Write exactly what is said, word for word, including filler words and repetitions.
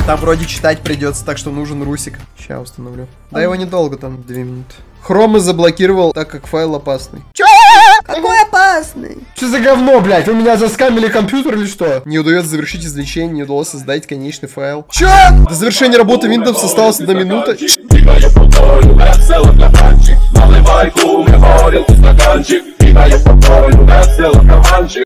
Там вроде читать придется, так что нужен русик. Сейчас установлю. Да его недолго, там две минуты. Хромы заблокировал, так как файл опасный. Чё? Какой опасный? Что за говно, блядь? Вы меня заскамили компьютер или что? Не удается завершить извлечение, не удалось создать конечный файл. Чё? До завершения работы Windows осталась одна минута.